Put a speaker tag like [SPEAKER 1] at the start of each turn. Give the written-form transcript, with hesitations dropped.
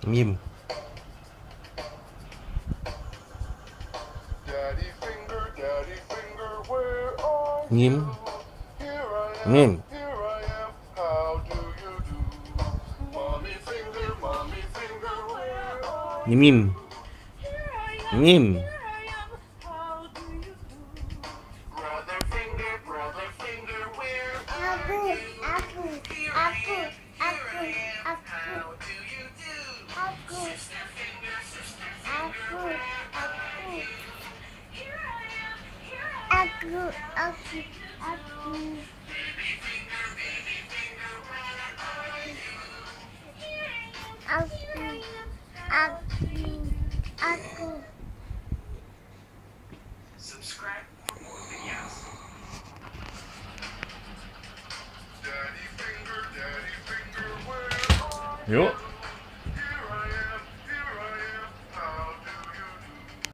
[SPEAKER 1] ยิ้ม
[SPEAKER 2] Daddy finger, where are
[SPEAKER 1] ยิ้ม
[SPEAKER 2] you? Here I
[SPEAKER 1] ยิ้
[SPEAKER 2] am,
[SPEAKER 1] ม
[SPEAKER 2] here I am. How do you do? Mommy finger, where are
[SPEAKER 1] ยิ้ม
[SPEAKER 2] you?
[SPEAKER 1] ยิ้ม
[SPEAKER 2] Here I
[SPEAKER 1] ยิ้ม
[SPEAKER 2] am, here I am. How do you do? Brother finger, where are you? Here I am, How do you do? Sister finger, where are you? Here I am, How do you do? Baby finger, where are you? Here I am, How do you do? Subscribe for more videos. Daddy finger, where are you?
[SPEAKER 1] よっ